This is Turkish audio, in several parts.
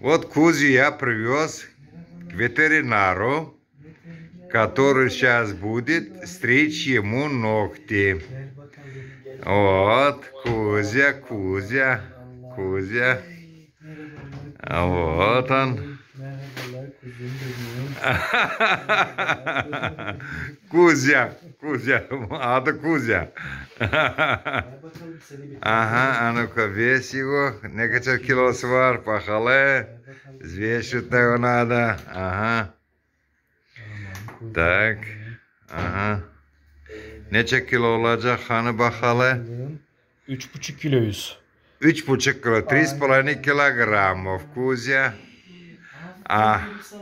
Вот Кузю я привез к ветеринару, который сейчас будет стричь ему ногти. Вот, Кузя, Кузя, Кузя. Вот он. Кузя, Кузя, adı Kuzya. Aha, ну-ка, весь его. Ne kadar kilosu var bakalım. Взвешивать его надо. Aha. Так. Aha. Neçe kilo olacak hani bakalım. 3,5 kiloyuz. 3,5 kilo, 3,5 kilogramov Kuzya. Ah.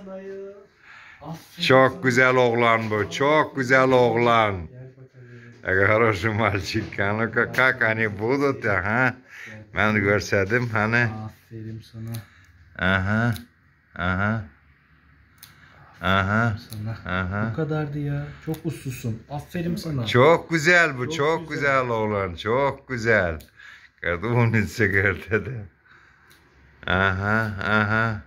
Çok güzel oğlan bu, çok güzel oğlan. Хороший мальчик. Ну-ка, как они будут, ага. Ben gösterdim hani. Aferin sana. Aha. Aha. Aha. Sana. Aha. Bu kadardı ya. Çok uslusun. Aferin sana. Çok güzel bu, Çok çok güzel oğlan, çok güzel. Kadın sigarada. Aha, aha.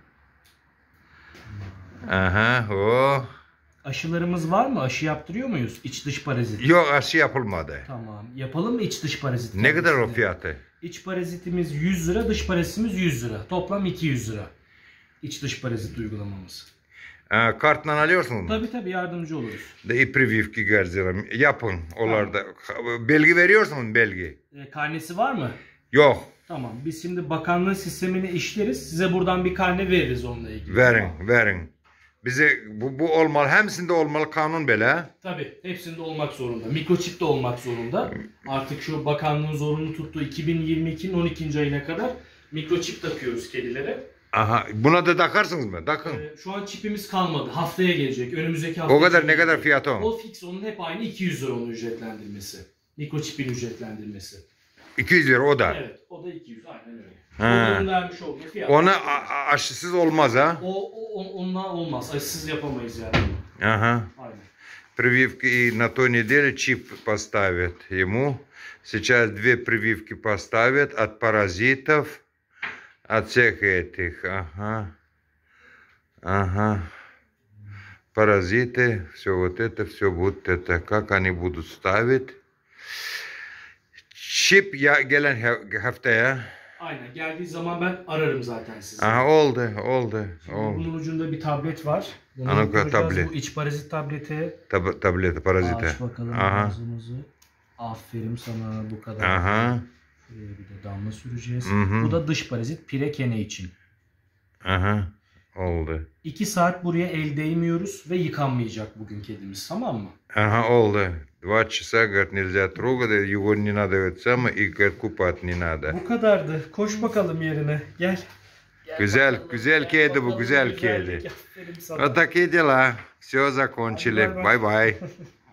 Aha, o. Aşılarımız var mı? Aşı yaptırıyor muyuz? İç dış parazit. Yok, aşı yapılmadı. Tamam. Yapalım mı iç dış parazit? Ne kadar o fiyatı? İç parazitimiz 100 lira, dış parazitimiz 100 lira. Toplam 200 lira. İç dış parazit uygulamamız. Kartla alıyorsun mu? Tabii yardımcı oluruz. İyi прививки гарантиram. Yapın onlarda. Belge veriyorsun mu belge? Karnesi var mı? Yok. Tamam. Biz şimdi bakanlığın sistemini işleriz. Size buradan bir karne veririz onunla ilgili. Verin, Tamam. verin. Bize bu olmalı. Hepsinde olmalı kanun böyle. Tabii. Hepsinde olmak zorunda. Mikroçip de olmak zorunda. Artık şu bakanlığın zorunlu tuttuğu 2022'nin 12. ayına kadar mikroçip takıyoruz kedilere. Aha. Buna da takarsınız mı? Takın. Şu an çipimiz kalmadı. Haftaya gelecek. Önümüzdeki hafta. O kadar ne kadar fiyatı o? O fix. Onun hep aynı 200 lira onun ücretlendirmesi. Mikroçipin ücretlendirmesi. 200 lira o da. Evet. O da 200. Aynen öyle. Ha. Onların vermiş olduğu fiyat. Ona aşısız olmaz ha. Onunla olmaz. Aşısız yapamayız yani. Ага. Aynen. Прививки и на той неделе чип поставят ему. Сейчас 2 прививки поставят от паразитов, от всех этих. Ага. Ага. Паразиты, все вот это, все будет это. Как они будут ставить? Çip ya gelen haftaya. Aynen. Geldiği zaman ben ararım zaten sizi. Aha oldu. Bunun ucunda bir tablet var. Bunu Ana kuracağız. tablet. Bu iç parazit tableti. Tableti parazite. Aç bakalım Aha. ağzımızı. Aferin sana bu kadar. Aha. Şuraya bir de damla süreceğiz. Hı. Bu da dış parazit pirekene için. Aha. Oldu. 2 saat buraya el değmiyoruz ve yıkanmayacak bugün kedimiz, tamam mı? Ага, oldu. 2 часа, говорит, нельзя трогать, его не надо это самое, и, говорит, купать не надо. Bu kadardı. Koş bakalım yerine. Gel. Güzel kedi bu, güzel kedi. Aferin sana. Вот такие дела. Все закончили. Bye-bye. Bye-bye.